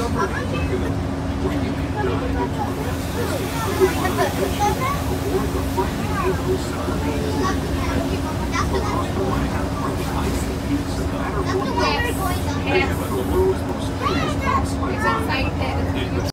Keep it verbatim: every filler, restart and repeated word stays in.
When you can dive into a or the finely hazeled summer beach. Across the land are the icy peaks of the Matterhorn. They have a